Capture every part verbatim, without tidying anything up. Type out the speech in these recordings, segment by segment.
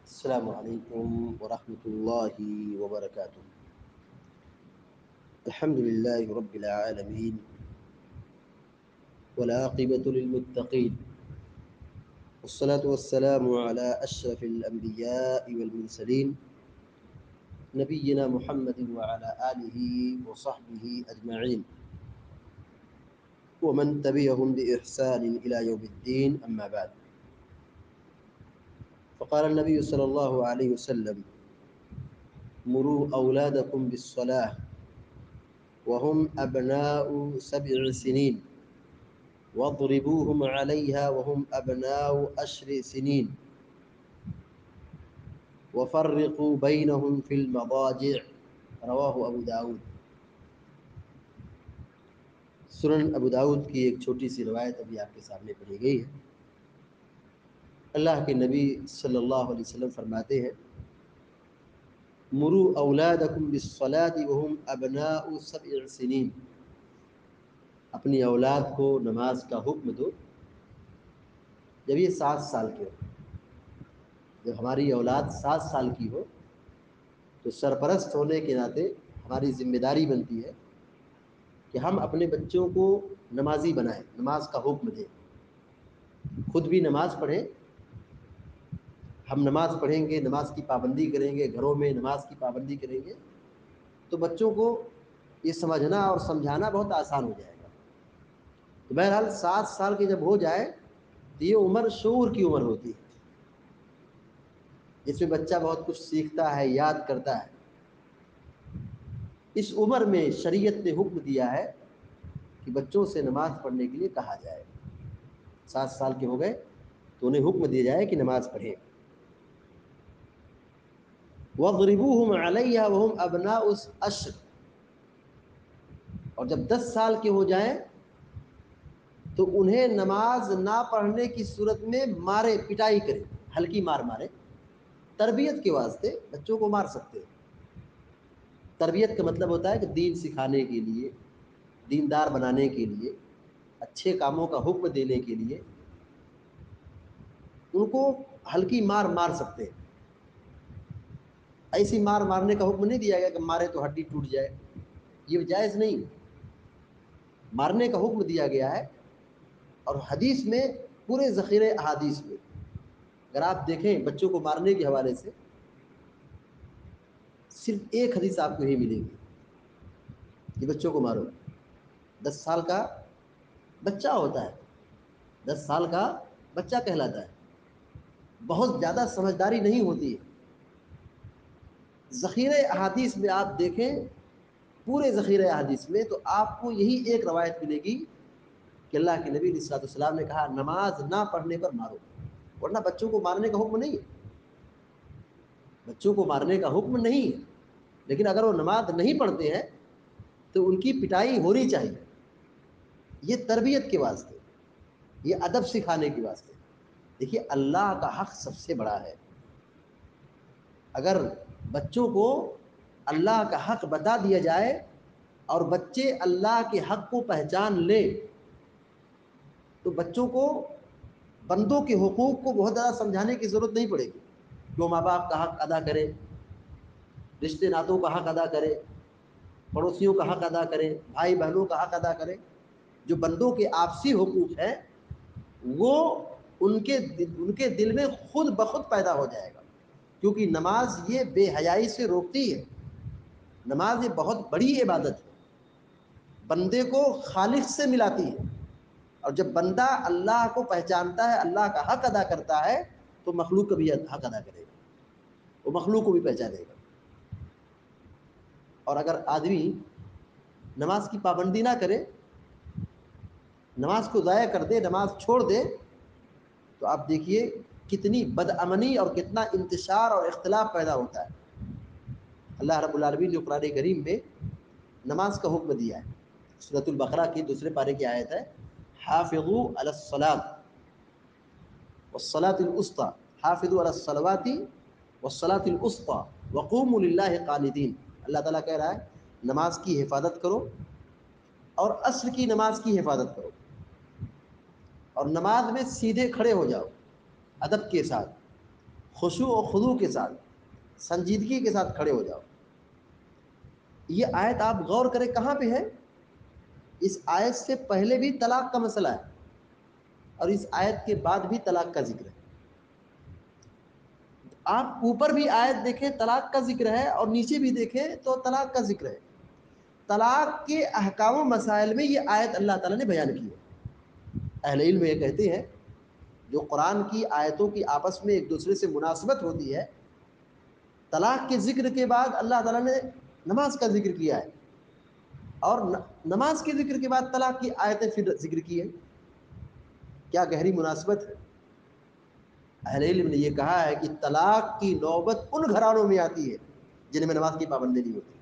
السلام علیکم ورحمۃ اللہ وبرکاتہ۔ الحمد للہ رب العالمین والعاقبۃ للمتقین والصلاة والسلام علی اشرف الانبیاء والمرسلین نبینا محمد وعلی آلہ وصحبہ اجمعین ومن تبعهم بإحسان إلى يوم الدين، أما بعد، فقال النبي صلی اللہ علیہ وسلم: مروا أولادكم بالصلاة وهم أبناء سبع سنين واضربوهم عليها وهم أبناء عشر سنين وفرقوا بينهم في المضاجع، رواہ ابو داود۔ سنن ابو داود کی ایک چھوٹی سی روایت ابھی آپ کے سامنے پڑھی گئی ہے۔ اللہ کے نبی صلی اللہ علیہ وسلم فرماتے ہیں: مروا اولادکم بالصلاة وهم ابناء سبع سنین، اپنی اولاد کو نماز کا حکم دو جب یہ سات سال کے ہو۔ جب ہماری اولاد سات سال کی ہو تو سرپرست ہونے کے ناطے ہماری ذمہ داری بنتی ہے کہ ہم اپنے بچوں کو نمازی بنائیں، نماز کا حکم دیں، خود بھی نماز پڑھیں۔ ہم نماز پڑھیں گے، نماز کی پابندی کریں گے، گھروں میں نماز کی پابندی کریں گے تو بچوں کو یہ سمجھنا اور سمجھانا بہت آسان ہو جائے گا۔ تو بہرحال سات سال کے جب ہو جائے تو یہ عمر شعور کی عمر ہوتی ہے، جس میں بچہ بہت کچھ سیکھتا ہے، یاد کرتا ہے۔ اس عمر میں شریعت نے حکم دیا ہے کہ بچوں سے نماز پڑھنے کے لیے کہا جائے۔ سات سال کے ہو گئے تو انہیں حکم دیا جائے کہ نماز پڑھیں۔ وَاضْرِبُوهُمْ عَلَيْهَا وَهُمْ أَبْنَاءُ عَشْرٍ، اور جب دس سال کے ہو جائیں تو انہیں نماز نہ پڑھنے کی صورت میں مارے، پٹائی کرے، ہلکی مار مارے۔ تربیت کے واسطے بچوں کو مار سکتے ہیں۔ تربیت کا مطلب ہوتا ہے کہ دین سکھانے کے لیے، دیندار بنانے کے لیے، اچھے کاموں کا حکم دینے کے لیے ان کو ہلکی مار مار سکتے ہیں۔ ایسی مار مارنے کا حکم نہیں دیا گیا کہ مارے تو ہڈی ٹوٹ جائے، یہ جائز نہیں۔ مارنے کا حکم دیا گیا ہے، اور حدیث میں پورے ذخیرے احادیث میں اگر آپ دیکھیں بچوں کو مارنے کے حوالے سے صرف ایک حدیث آپ کو یہی ملے گی کہ بچوں کو مارو۔ دس سال کا بچہ ہوتا ہے، دس سال کا بچہ کہلاتا ہے، بہت زیادہ سمجھداری نہیں ہوتی ہے۔ ذخیرہ احادیث میں آپ دیکھیں، پورے ذخیرہ احادیث میں تو آپ کو یہی ایک روایت ملے گی کہ اللہ کے نبی علیہ الصلوۃ والسلام نے کہا نماز نہ پڑھنے پر مارو، ورنہ بچوں کو مارنے کا حکم نہیں ہے۔ بچوں کو مارنے کا حکم نہیں ہے، لیکن اگر وہ نماز نہیں پڑھتے ہیں تو ان کی پٹائی ہونی چاہیے۔ یہ تربیت کے واسطے، یہ ادب سکھانے کے واسطے۔ دیکھیے اللہ کا حق سب سے بڑا ہے۔ اگر بچوں کو اللہ کا حق بتا دیا جائے اور بچے اللہ کے حق کو پہچان لیں تو بچوں کو بندوں کے حقوق کو بہت زیادہ سمجھانے کی ضرورت نہیں پڑے گی کہ وہ ماں باپ کا حق ادا کرے، رشتے ناتوں کا حق ادا کرے، پڑوسیوں کا حق ادا کرے، بھائی بہنوں کا حق ادا کرے۔ جو بندوں کے آپسی حقوق ہیں وہ ان کے ان کے دل میں خود بخود پیدا ہو جائے گا، کیونکہ نماز یہ بے حیائی سے روکتی ہے۔ نماز یہ بہت بڑی عبادت ہے، بندے کو خالق سے ملاتی ہے، اور جب بندہ اللہ کو پہچانتا ہے، اللہ کا حق ادا کرتا ہے تو مخلوق کا بھی حق ادا کرے گا، وہ مخلوق کو بھی پہچانے گا۔ اور اگر آدمی نماز کی پابندی نہ کرے، نماز کو ضائع کر دے، نماز چھوڑ دے، تو آپ دیکھیے کتنی بدامنی اور کتنا انتشار اور اختلاف پیدا ہوتا ہے۔ اللہ رب العالمین نے قرآن کریم میں نماز کا حکم دیا ہے۔ سورۃ البقرہ کی دوسرے پارے کی آیت ہے: حافظوا علی الصلاۃ والصلاۃ الوسطی، حافظوا علی الصلوات والصلاۃ الوسطی وقوموا للہ قانتین۔ اللہ تعالیٰ کہہ رہا ہے نماز کی حفاظت کرو اور عصر کی نماز کی حفاظت کرو، اور نماز میں سیدھے کھڑے ہو جاؤ ادب کے ساتھ، خشوع و خضوع کے ساتھ، سنجیدگی کے ساتھ کھڑے ہو جاؤ۔ یہ آیت آپ غور کریں کہاں پہ ہے؟ اس آیت سے پہلے بھی طلاق کا مسئلہ ہے اور اس آیت کے بعد بھی طلاق کا ذکر ہے۔ آپ اوپر بھی آیت دیکھیں طلاق کا ذکر ہے اور نیچے بھی دیکھیں تو طلاق کا ذکر ہے۔ طلاق کے احکام و مسائل میں یہ آیت اللہ تعالیٰ نے بیان کی ہے۔ اہل علم یہ کہتے ہیں جو قرآن کی آیتوں کی آپس میں ایک دوسرے سے مناسبت ہوتی ہے، طلاق کے ذکر کے بعد اللہ تعالیٰ نے نماز کا ذکر کیا ہے اور نماز کے ذکر کے بعد طلاق کی آیتیں پھر ذکر کی ہے۔ کیا گہری مناسبت ہے۔ اہل علم نے یہ کہا ہے کہ طلاق کی نوبت ان گھرانوں میں آتی ہے جن میں نماز کی پابندی نہیں ہوتی۔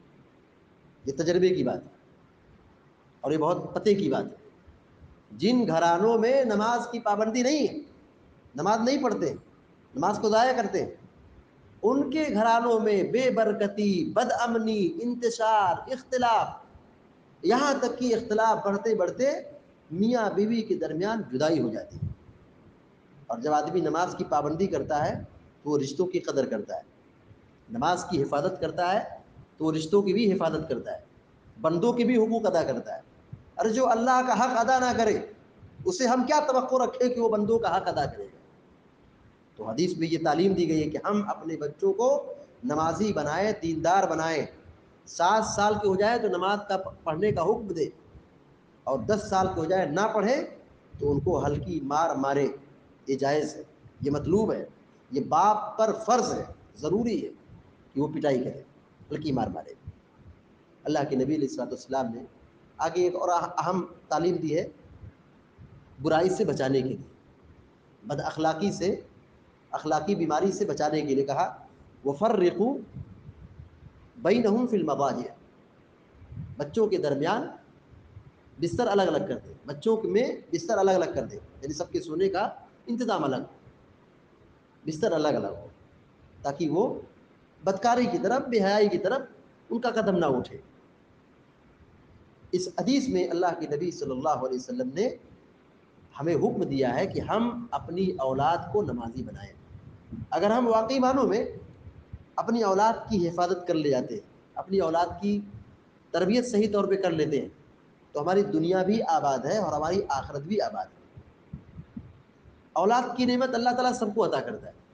یہ تجربے کی بات ہے اور یہ بہت پتے کی بات ہے۔ جن گھرانوں میں نماز کی پابندی نہیں ہے، نماز نہیں پڑھتے، نماز کو ضائع کرتے ہیں، ان کے گھرانوں میں بے برکتی، بد امنی، انتشار، اختلاف، یہاں تک کہ اختلاف بڑھتے بڑھتے میاں بیوی کے درمیان جدائی ہو جاتی ہے۔ اور جب آدمی نماز کی پابندی کرتا ہے تو وہ رشتوں کی قدر کرتا ہے، نماز کی حفاظت کرتا ہے تو وہ رشتوں کی بھی حفاظت کرتا ہے، بندوں کے بھی حقوق ادا کرتا ہے۔ اور جو اللہ کا حق ادا نہ کرے اسے ہم کیا توقع رکھیں کہ وہ بندوں کا حق ادا کرے گا۔ تو حدیث میں یہ تعلیم دی گئی ہے کہ ہم اپنے بچوں کو نمازی بنائیں، دیندار بنائیں۔ سات سال کے ہو جائے تو نماز کا پڑھنے کا حکم دے اور دس سال کے ہو جائے نہ پڑھے تو ان کو ہلکی مار مارے۔ یہ جائز ہے، یہ مطلوب ہے، یہ باپ پر فرض ہے، ضروری ہے کہ وہ پٹائی کرے، ہلکی مار مارے۔ اللہ کے نبی علیہ الصلوۃ والسلام نے آگے ایک اور اہم تعلیم دی ہے برائی سے بچانے کے لیے، بد اخلاقی سے، اخلاقی بیماری سے بچانے کے لیے کہا وَفَرِّقُوا بَيْنَهُمْ فِي الْمَضَاجِعِ، بچوں کے درمیان بستر الگ الگ کر دیں، بچوں میں بستر الگ الگ کر دیں، یعنی سب کے سونے کا انتظام الگ، بستر الگ الگ ہو تاکہ وہ بدکاری کی طرف، بے حیائی کی طرف ان کا قدم نہ اٹھے۔ اس حدیث میں اللہ کے نبی صلی اللہ علیہ وسلم نے ہمیں حکم دیا ہے کہ ہم اپنی اولاد کو نمازی بنائیں۔ اگر ہم واقعی معنوں میں اپنی اولاد کی حفاظت کر لے جاتے ہیں، اپنی اولاد کی تربیت صحیح طور پہ کر لیتے ہیں تو ہماری دنیا بھی آباد ہے اور ہماری آخرت بھی آباد ہے۔ اولاد کی نعمت اللہ تعالیٰ سب کو عطا کرتا ہے۔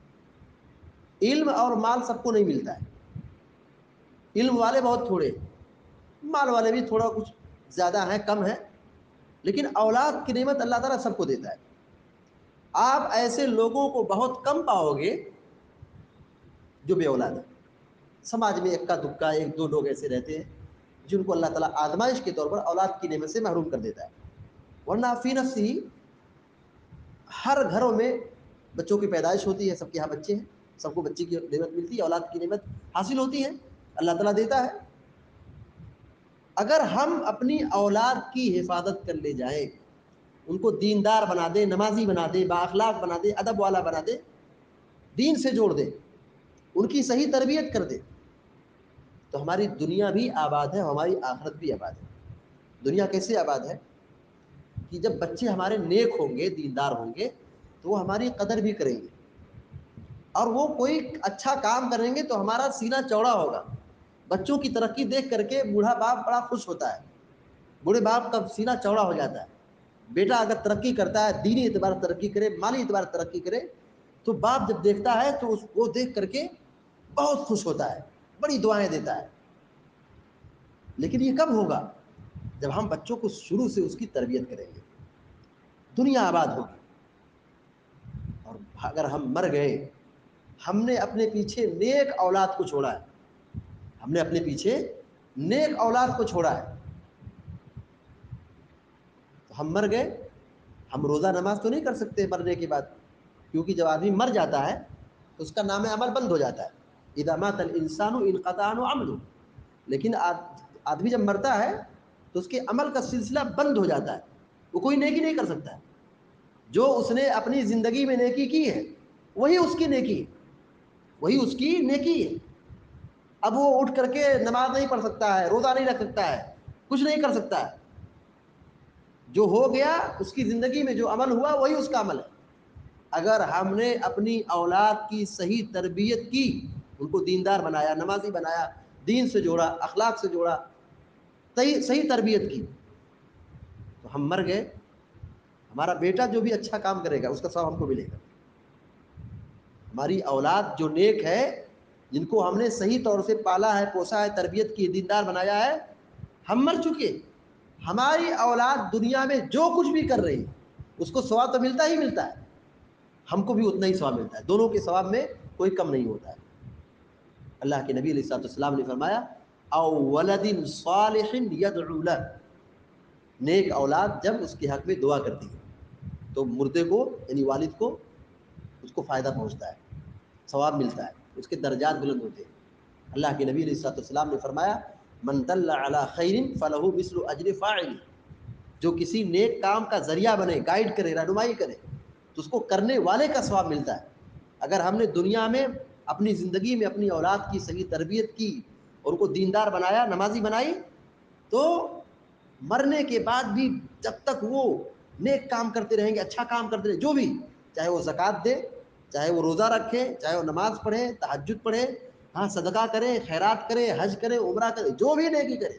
علم اور مال سب کو نہیں ملتا ہے، علم والے بہت تھوڑے، مال والے بھی تھوڑا کچھ زیادہ ہیں، کم ہیں، لیکن اولاد کی نعمت اللہ تعالیٰ سب کو دیتا ہے۔ آپ ایسے لوگوں کو بہت کم پاؤ گے جو بے اولاد ہیں۔ سماج میں اکا دکا ایک دو لوگ ایسے رہتے ہیں جن کو اللہ تعالیٰ آزمائش کے طور پر اولاد کی نعمت سے محروم کر دیتا ہے، ورنہ فی نفسی ہر گھروں میں بچوں کی پیدائش ہوتی ہے، سب کے یہاں بچے ہیں، سب کو بچے کی نعمت ملتی ہے، اولاد کی نعمت حاصل ہوتی ہے، اللہ تعالیٰ دیتا ہے۔ اگر ہم اپنی اولاد کی حفاظت کر لے جائیں، ان کو دیندار بنا دیں، نمازی بنا دیں، با اخلاق بنا دیں، ادب والا بنا دیں، دین سے جوڑ دیں، ان کی صحیح تربیت کر دیں، تو ہماری دنیا بھی آباد ہے، ہماری آخرت بھی آباد ہے۔ دنیا کیسے آباد ہے کہ جب بچے ہمارے نیک ہوں گے، دیندار ہوں گے تو وہ ہماری قدر بھی کریں گے، اور وہ کوئی اچھا کام کریں گے تو ہمارا سینہ چوڑا ہوگا۔ بچوں کی ترقی دیکھ کر کے بوڑھا باپ بڑا خوش ہوتا ہے، بوڑھے باپ کا سینہ چوڑا ہو جاتا ہے۔ بیٹا اگر ترقی کرتا ہے، دینی اعتبار ترقی کرے، مالی اعتبار ترقی کرے، تو باپ جب دیکھتا ہے تو اس کو دیکھ کر کے بہت خوش ہوتا ہے، بڑی دعائیں دیتا ہے۔ لیکن یہ کب ہوگا؟ جب ہم بچوں کو شروع سے اس کی تربیت کریں گے، دنیا آباد ہوگی۔ اور اگر ہم مر گئے، ہم نے اپنے پیچھے نیک اولاد کو چھوڑا ہے، ہم نے اپنے پیچھے نیک اولاد کو چھوڑا ہے، تو ہم مر گئے، ہم روزہ نماز تو نہیں کر سکتے مرنے کے بعد، کیونکہ جب آدمی مر جاتا ہے تو اس کا نام عمل بند ہو جاتا ہے۔ اذا مات الانسان انقطع عنه عمله، لیکن آدمی جب مرتا ہے تو اس کے عمل کا سلسلہ بند ہو جاتا ہے، وہ کوئی نیکی نہیں کر سکتا ہے۔ جو اس نے اپنی زندگی میں نیکی کی ہے وہی اس کی نیکی ہے، وہی اس کی نیکی ہے۔ اب وہ اٹھ کر کے نماز نہیں پڑھ سکتا ہے، روزہ نہیں رکھ سکتا ہے، کچھ نہیں کر سکتا ہے۔ جو ہو گیا اس کی زندگی میں جو عمل ہوا وہی اس کا عمل ہے۔ اگر ہم نے اپنی اولاد کی صحیح تربیت کی، ان کو دیندار بنایا، نمازی بنایا، دین سے جوڑا، اخلاق سے جوڑا، صحیح صحیح تربیت کی، تو ہم مر گئے، ہمارا بیٹا جو بھی اچھا کام کرے گا اس کا ثواب ہم کو ملے گا. ہماری اولاد جو نیک ہے، جن کو ہم نے صحیح طور سے پالا ہے، پوسا ہے، تربیت کی، دیندار بنایا ہے، ہم مر چکے. ہماری اولاد دنیا میں جو کچھ بھی کر رہی اس کو ثواب تو ملتا ہی ملتا ہے، ہم کو بھی اتنا ہی ثواب ملتا ہے، دونوں کے ثواب میں کوئی کم نہیں ہوتا ہے. اللہ کے نبی علیہ الصلوۃ والسلام نے فرمایا او ولد صالح يدعو له، نیک اولاد جب اس کے حق میں دعا کرتی ہے تو مردے کو یعنی والد کو اس کو فائدہ پہنچتا ہے، ثواب ملتا ہے، اس کے درجات بلند ہوتے ہیں. اللہ کے نبی علیہ الصلوۃ والسلام نے فرمایا من دل علی خیر فلہ مثل اجر فاعل، جو کسی نیک کام کا ذریعہ بنے، گائیڈ کرے، رہنمائی کرے تو اس کو کرنے والے کا ثواب ملتا ہے. اگر ہم نے دنیا میں اپنی زندگی میں اپنی اولاد کی صحیح تربیت کی اور ان کو دیندار بنایا، نمازی بنائی، تو مرنے کے بعد بھی جب تک وہ نیک کام کرتے رہیں گے، اچھا کام کرتے رہیں، جو بھی، چاہے وہ زکوٰۃ دے، چاہے وہ روزہ رکھے، چاہے وہ نماز پڑھے، تہجد پڑھے، ہاں صدقہ کرے، خیرات کرے، حج کرے، عمرہ کرے، جو بھی نیکی کرے،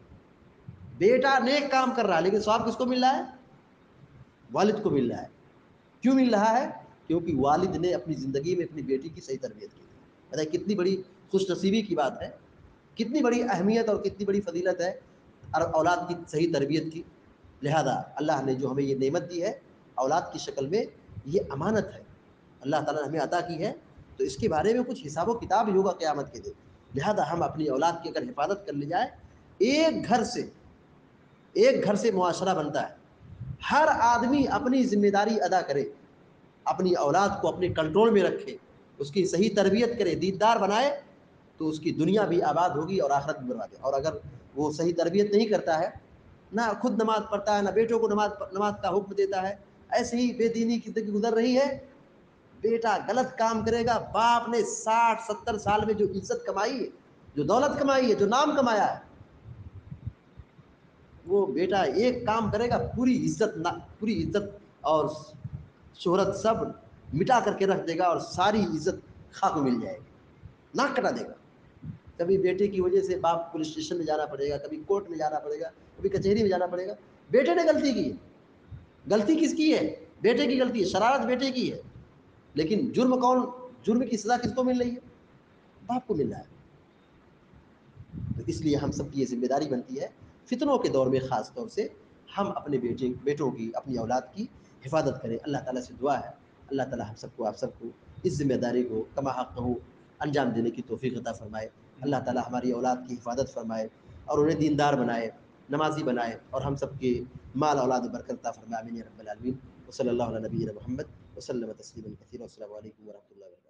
بیٹا نیک کام کر رہا ہے لیکن ثواب کس کو مل رہا ہے؟ والد کو مل رہا ہے. کیوں مل رہا ہے؟ کیونکہ والد نے اپنی زندگی میں اپنی بیٹی کی صحیح تربیت کی. بتائیے کتنی بڑی خوش نصیبی کی بات ہے، کتنی بڑی اہمیت اور کتنی بڑی فضیلت ہے اولاد کی صحیح تربیت کی. لہذا اللہ نے جو ہمیں یہ نعمت دی ہے اولاد کی شکل میں، یہ امانت ہے اللہ تعالیٰ نے ہمیں عطا کی ہے، تو اس کے بارے میں کچھ حساب و کتاب ہی ہوگا قیامت کے دن. لہذا ہم اپنی اولاد کی اگر حفاظت کر لی جائے، ایک گھر سے ایک گھر سے معاشرہ بنتا ہے. ہر آدمی اپنی ذمہ داری ادا کرے، اپنی اولاد کو اپنے کنٹرول میں رکھے، اس کی صحیح تربیت کرے، دیندار بنائے، تو اس کی دنیا بھی آباد ہوگی اور آخرت بھی برباد ہے. اور اگر وہ صحیح تربیت نہیں کرتا ہے، نہ خود نماز پڑھتا ہے، نہ بیٹوں کو نماز نماز کا حکم دیتا ہے، ایسے ہی بے دینی کی زندگی گزر رہی ہے، بیٹا غلط کام کرے گا، باپ نے ساٹھ ستر سال میں جو عزت کمائی ہے، جو دولت کمائی ہے، جو نام کمایا ہے، وہ بیٹا ایک کام کرے گا، پوری عزت نہ پوری عزت اور شہرت سب مٹا کر کے رکھ دے گا اور ساری عزت خاک مل جائے گی، ناک کٹا دے گا. کبھی بیٹے کی وجہ سے باپ پولیس اسٹیشن میں جانا پڑے گا، کبھی کورٹ میں جانا پڑے گا، کبھی کچہری میں جانا پڑے گا. بیٹے نے غلطی کی ہے، غلطی کس کی ہے؟ بیٹے کی غلطی ہے، شرارت بیٹے کی ہے، لیکن جرم کون جرم کی سزا کس کو مل رہی ہے؟ باپ کو مل رہا ہے. تو اس لیے ہم سب کی یہ ذمہ داری بنتی ہے، فتنوں کے دور میں خاص طور سے ہم اپنے بیٹے بیٹوں کی، اپنی اولاد کی حفاظت کریں. اللہ تعالیٰ سے دعا ہے اللہ تعالیٰ ہم سب کو آپ سب کو اس ذمہ داری کو کما حق ہو انجام دینے کی توفیق عطا فرمائے. اللہ تعالیٰ ہماری اولاد کی حفاظت فرمائے اور انہیں دیندار بنائے، نمازی بنائے، اور ہم سب کے مال اولاد برکت عطا فرمائے. آمین یا رب العالمین. وصلی اللہ علی نبینا محمد وسلم تسلیما کثیرا. السلام علیکم ورحمۃ اللہ وبرکاتہ.